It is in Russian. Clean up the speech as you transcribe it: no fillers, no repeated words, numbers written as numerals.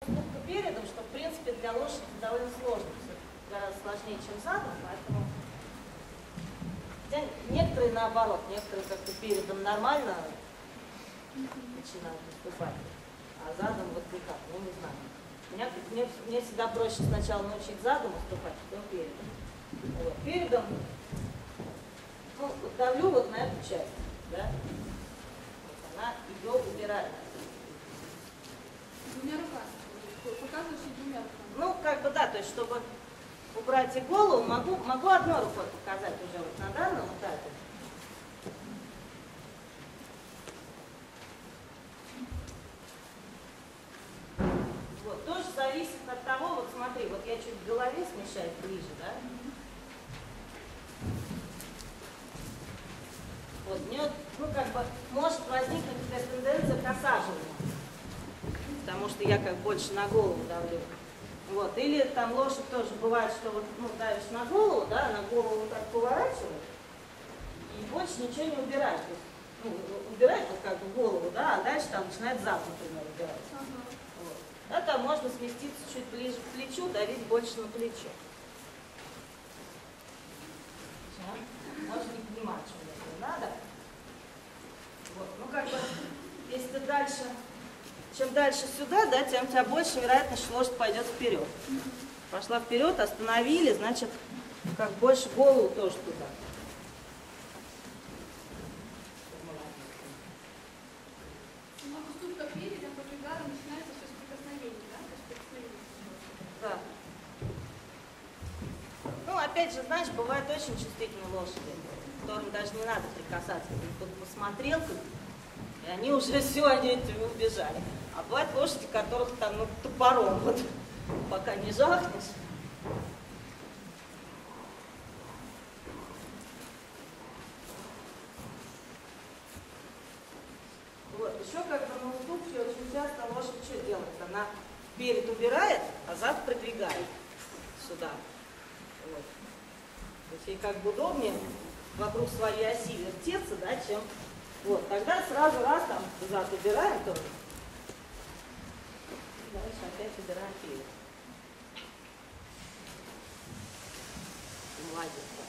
уступка передом, что в принципе для лошади довольно сложно, гораздо сложнее, чем задом, поэтому хотя некоторые наоборот, некоторые как-то передом нормально начинают выступать, а задом вот никак, ну не знаю. Мне всегда проще сначала научить задом выступать, потом передом. Вот. Передом, ну, давлю вот на эту часть, да? Вот она ее убирает. Двумя руками. Показываешь и двумя руками. Ну, как бы да, то есть, чтобы убрать и голову, могу одной рукой показать уже вот на данном этапе. Вот, тоже зависит от того, вот смотри, вот я чуть в голове смещаюсь ближе, да? Вот, мне, ну, как бы, может возникнуть такая тенденция к осаживанию, потому что я как больше на голову давлю. Вот, или там лошадь тоже бывает, что вот, ну, давишь на голову, да, на голову вот так поворачивает, и больше ничего не убирает. То есть, ну, убирает вот как бы голову, да, а дальше там начинает зад, например, убирать. Вот. Да, там можно сместиться чуть ближе к плечу, давить больше на плечо. Можно не понимать, что мне надо. Вот. Ну, как бы, если ты дальше, чем дальше сюда, да, тем у тебя больше вероятность, что лошадь пойдет вперед. Пошла вперед, остановили, значит, как больше голову тоже туда. Сама уступка передом по пригару начинается все с прикосновения, да? Да. Ну, опять же, знаешь, бывают очень чувствительные лошади, которым даже не надо прикасаться. Кто-то посмотрел, и они уже все, они от тебя убежали. А бывают лошади, которых там, ну, топором, вот, пока не жахнешь. Вот, еще как бы на уступке очень часто лошадь что делает? Она перед убирает, а зад продвигает сюда. Вот. То есть ей как бы удобнее вокруг своей оси вертеться, да, чем... Вот, тогда сразу раз там зад убираем тоже. И дальше опять убираем перед. Молодец.